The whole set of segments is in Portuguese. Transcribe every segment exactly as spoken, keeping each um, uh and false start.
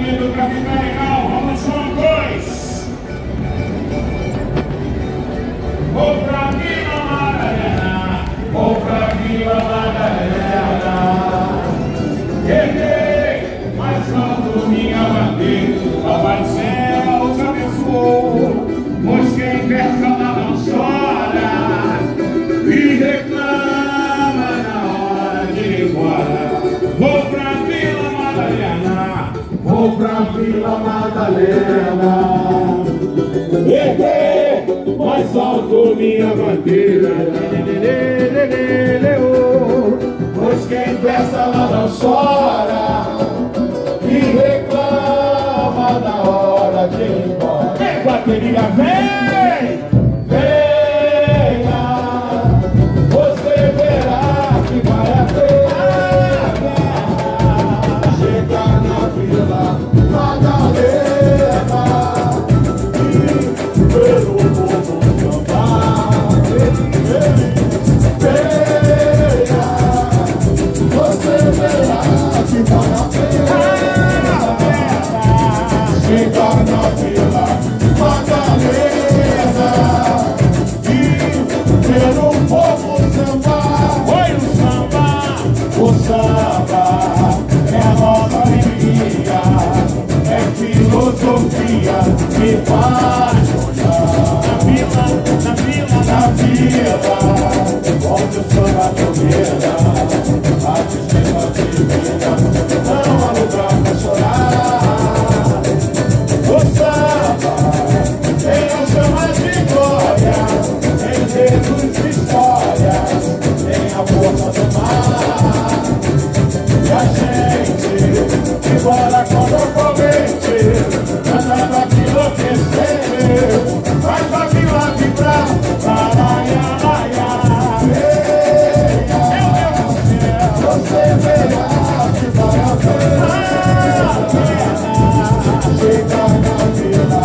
unido pra ficar legal. Vamos com dois. Vou pra Vila Madalena, vou pra Vila Madalena. Erguei mais alto minha bandeira, Papai do céu te abençoou, pois quem peca lá não chora e reclama na hora de ir embora. Vou pra Vila Madalena, vou pra Vila Madalena. Erguei mais alto minha bandeira, pois quem peça lá não chora e reclama na hora de ir embora. Vem, bateria, vem! Venha, você verá que vale a pena chegar na Vila Madalena e ver o povo cantar. Venha, você verá que vale a pena chegar na Vila Madalena e ver o povo sambar. Oi, o samba, o samba é a nossa alegria, é filosofia que faz olhar na vila, na vila, na vila, onde o samba domina, a desvela divina, não há lugar pra chorar. O samba tem as chamas de glória, tem dedos de história, tem a força do mar. E a gente, embora quando a corrente, canta pra te enlouquecer, faz a vila vibrar, laraia, laia. Meu Deus do céu, você verá que vale a pena chegar na Vila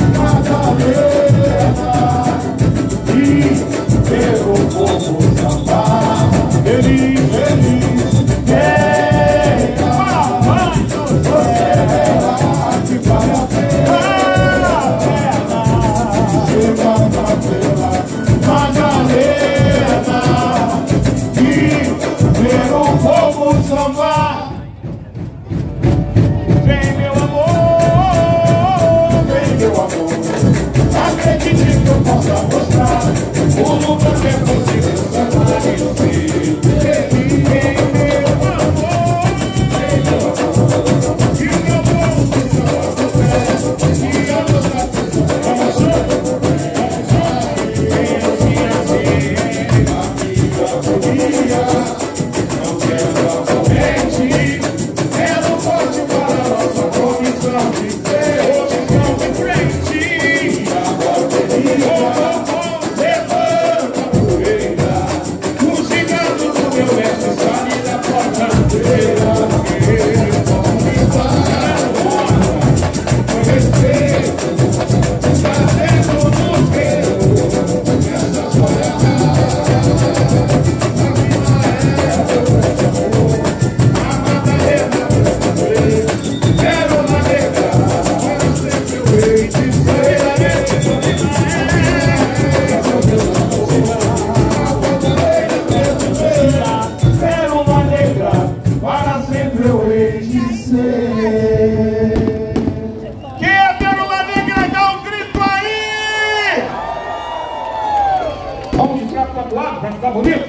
Madalena e ver o povo sambar. Feliz, feliz, venha, você verá que vale a pena chegar na Vila Madalena e ver o povo sambar. Vem, meu amor, vem, meu amor, acredite que eu possa mostrar o lugar que é possível sambar e ouvir. Vem, meu amor, vem, meu amor, e o meu povo samba do pé, e a nossa pessoa vamos junto, vamos junto, vem assim, assim, a minha não quero a corrente, quero forte para a nossa comissão de frente, comissão de frente. E a bateria, oh, oh, oh, levanta a poeira, o gigante do meu mestre está ali na porta-feira. Eu vou me parar agora, com respeito, trazendo no peito essa folha rara. A vida é meu amor, a Madalena quero uma negra, para sempre eu hei de ser. Quero uma negra, para sempre eu hei de ser. Quem é Pérola Negra, dá um grito aí! Vamos ficar tatuado para ficar bonito?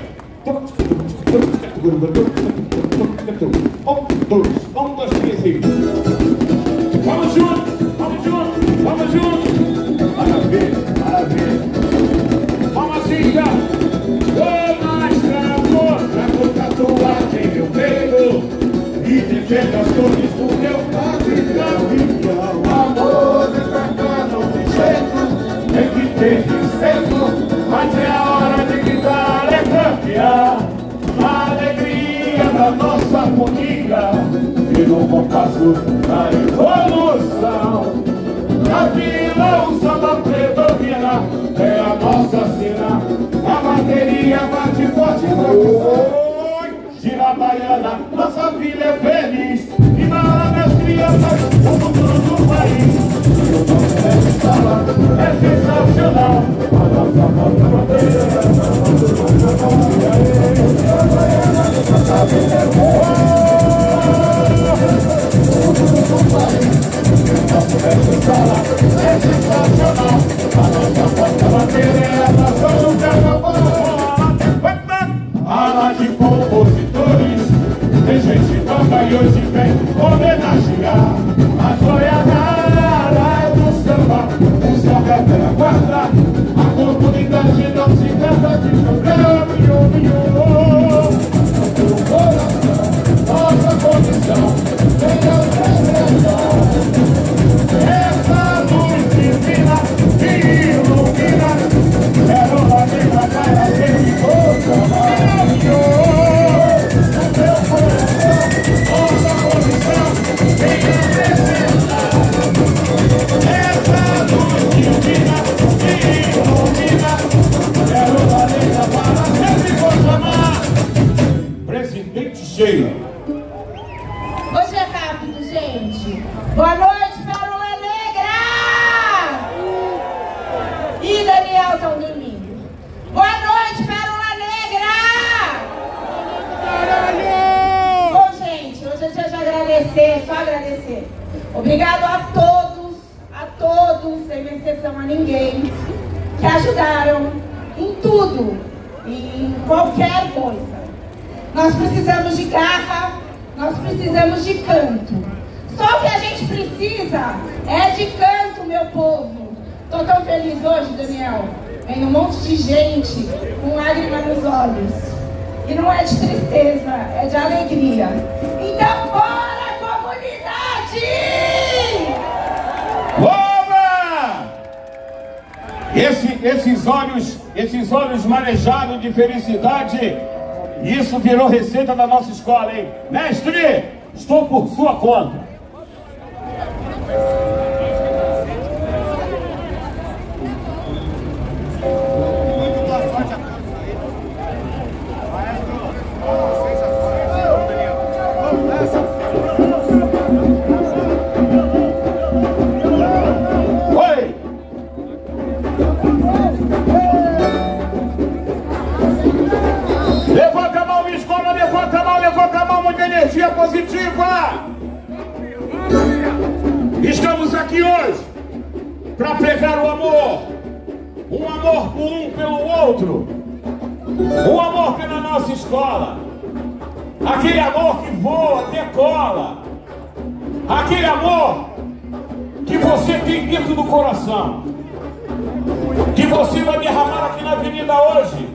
Um, dois, um, dois, três, e... Vamos junto, vamos junto, vamos junto. Maravilha, maravilha. Vamos assim, já. Ô, mais travou, travou tatuagem em meu peito e defenda as cores do meu capitão. O amor de cantar não tem jeito, tem que ter respeito, mas é a hora de gritar, é campear. A alegria da nossa harmonia e no compasso da evolução. Na vila o samba predomina, é a nossa sina, a bateria bate forte no gira a baiana, nossa vila é feliz. E na hora das crianças, o vem homenagear a joiada do samba. O samba pela guarda, a comunidade não se cansa de problema. O coração, nossa condição, venha expressão. Essa luz divina que ilumina, quero lá de batalha sem força. Cheio. Hoje é rápido, gente. Boa noite, Pérola Negra! E Daniel estão dormindo. Boa noite, Pérola Negra! Bom, gente, hoje é dia de agradecer, só agradecer. Obrigado a todos, a todos, sem exceção a ninguém, que ajudaram em tudo, em qualquer coisa. Nós precisamos de garra, nós precisamos de canto. Só o que a gente precisa é de canto, meu povo. Tô tão feliz hoje, Daniel. Vem um monte de gente com lágrima nos olhos. E não é de tristeza, é de alegria. Então, bora, comunidade! Oba! Esse, esses olhos, esses olhos marejados de felicidade. Isso virou receita da nossa escola, hein? Mestre, estou por sua conta. Oi! Levanta a mão, minha escola, levanta a mão, levanta a mão, muita energia positiva. Estamos aqui hoje para pregar o amor. Um amor por um pelo outro. Um amor pela nossa escola. Aquele amor que voa, decola. Aquele amor que você tem dentro do coração. Que você vai derramar aqui na avenida hoje.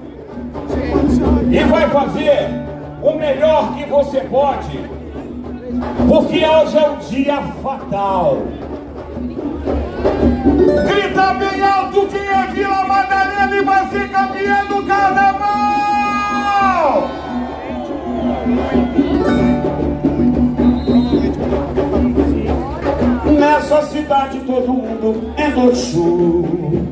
E vai fazer o melhor que você pode, porque hoje é um dia fatal. Grita bem alto quem é Vila Madalena e vai ser campeão do carnaval! Nessa cidade todo mundo é do sul.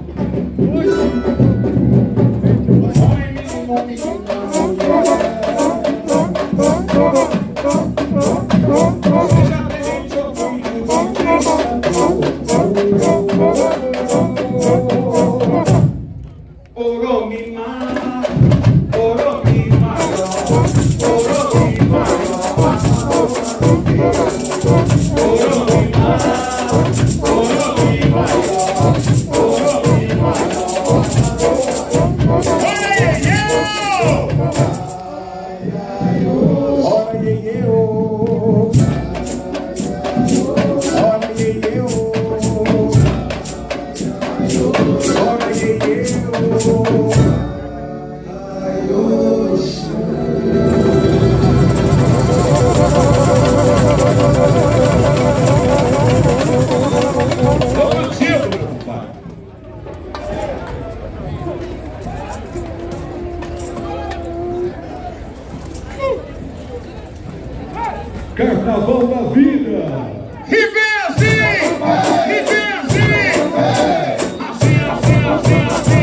Carnaval da vida! E vem assim! E vem assim! Assim, assim, assim, assim!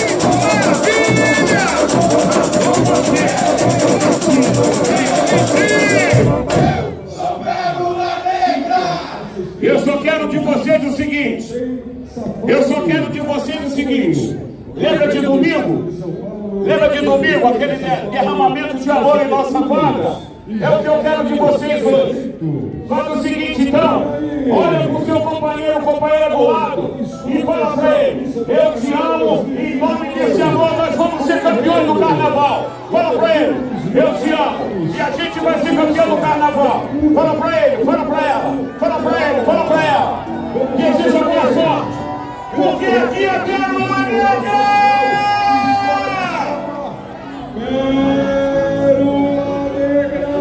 Maravilha! Eu só quero de vocês o seguinte. Eu só quero de vocês o seguinte. Lembra de domingo? Lembra de domingo? Aquele derramamento de amor em nossa quadra? É o que eu quero de vocês hoje. Faz o seguinte, então. Olha para o seu companheiro, companheira do lado, e fala para ele: eu te amo, e em nome desse amor nós vamos ser campeões do carnaval. Fala para ele. ele, eu te amo. E a gente vai ser campeão do carnaval. Fala pra ele, fala pra ela, fala pra ele, fala pra ela. Deseja boa sorte, porque aqui é Pérola Negra! Pérola Negra!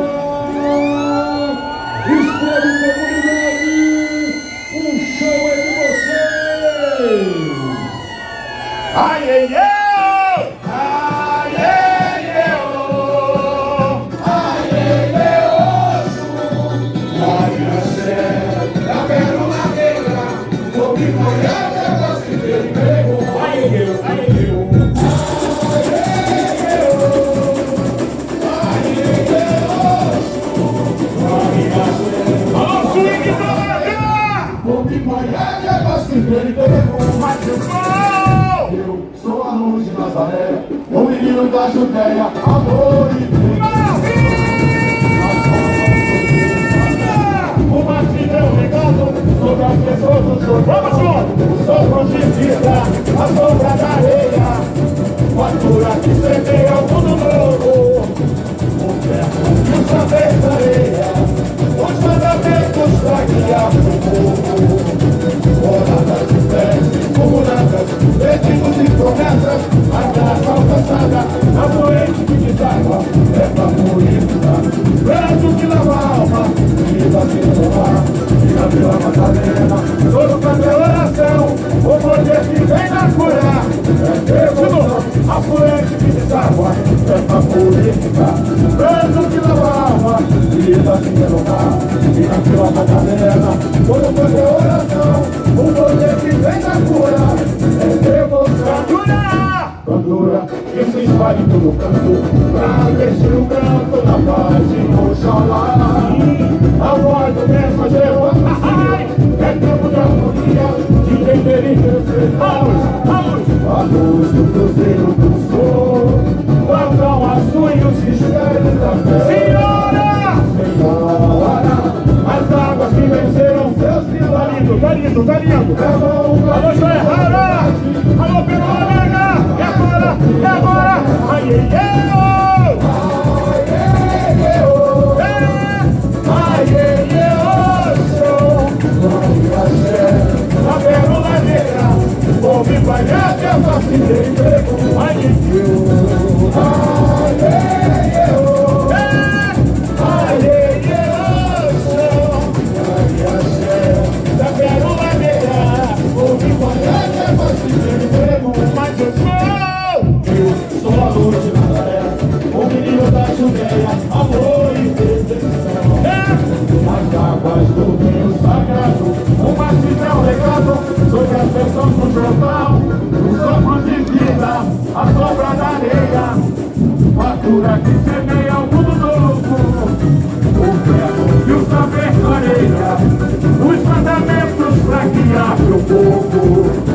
Explode comunidade! O show é de vocês! Ai, ai, ai! Ai, ai, ai, oh! Ai, ai, ai, oh! Ai, axé, da Pérola Negra, vou me molhar, eu posso ver e pego. Ai, eu, ai, eu. Alô, swing do Brasil! Vou me molhar, eu posso ver e pego. Mas eu sou! Eu sou a luz de Nazaré, o menino da Judéia, amor e O batidão ligado sobre as pessoas do jogo. Vamos junto! Sopro de vida, a sombra da areia, fatura que semeia o mundo novo. O verbo e o saber da areia, os mandamentos pra guiar o povo. Moradas de fé, comunadas, pedidos e promessas, a graça alcançada, a moente que desarma, é pra política, preto que lava a alma, vida se renovar, e na Vila Madalena, todo canto é oração, o poder que vem na cura, é devoção, a moente que desarma, é pra política, preto que lava a alma, vida se renovar, e na Vila Madalena, todo canto é oração, o poder que vem da cura é devoção. Cantura! Cantura que se espalha em todo canto, pra vestir o canto da paz de Oxalá. A voz do mensageiro, é tempo de harmonia, de entender e crescer. A luz, a luz, a luz do cruzeiro do sol, o balcão azul e os mistérios da fé. Senhora! Senhora! As águas que venceram seus milagres. Tá lindo, tá lindo, tá lindo. Alô, Joé Rara! Alô, Pérola Negra! É agora, é agora! Ai, ai, ai, oh! Ai, ai, ai, oh! Ai, ai, ai, oh! Ai, axé, a Pérola Negra, ouve palhar que a face dele pegou. Ai, ai, ai, ai, oh! Ai, ai, da Pérola Negra, ouvi falar que é fácil, mas eu sou, eu sou a luz de Nazaré, o menino da Judéia, amor e perfeição. As águas do rio sagrado, o bastidão legado, sobre as bênçãos do jornal, o sopro de vida, a sombra da areia, fatura que semeia o mundo novo, o verbo e o saber clareia, os mandamentos pra guiar meu povo.